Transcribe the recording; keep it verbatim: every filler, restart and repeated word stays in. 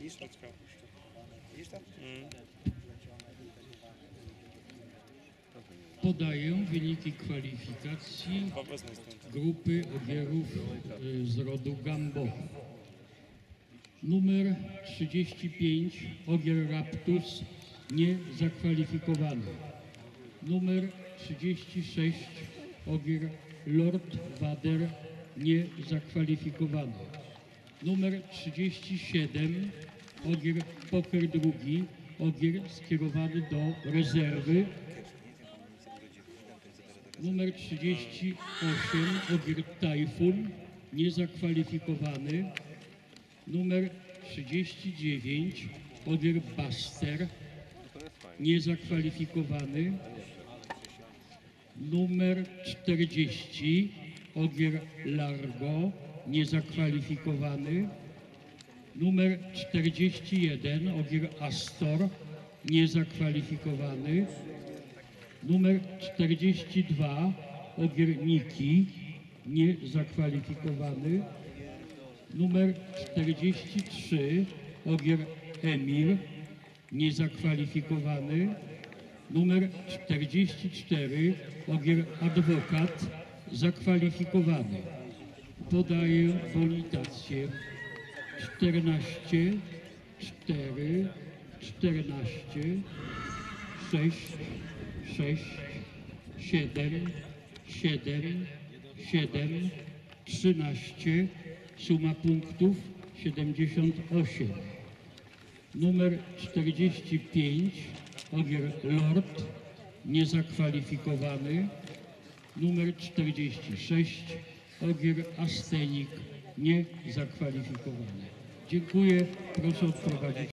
Podaję wyniki kwalifikacji grupy ogierów y, z rodu Gambo. Numer trzydzieści pięć ogier Raptus nie zakwalifikowany. Numer trzydzieści sześć ogier Lord Vader nie zakwalifikowany. Numer trzydzieści siedem ogier Poker drugi, ogier skierowany do rezerwy. Numer trzydzieści osiem ogier Tajfun nie zakwalifikowany. Numer trzydzieści dziewięć ogier Buster nie zakwalifikowany. Numer czterdzieści ogier Largo nie zakwalifikowany. Numer czterdzieści jeden ogier Astor nie zakwalifikowany. Numer czterdzieści dwa ogier Niki nie zakwalifikowany. Numer czterdzieści trzy ogier Emir nie zakwalifikowany. Numer czterdzieści cztery ogier Adwokat zakwalifikowany. Podaję bonitację czternaście, cztery, czternaście, sześć, sześć, siedem, siedem, siedem, trzynaście, suma punktów siedemdziesiąt osiem. Numer czterdzieści pięć ogier Lord niezakwalifikowany. Numer czterdzieści sześć ogier Astenik niezakwalifikowany. Dziękuję, proszę odprowadzić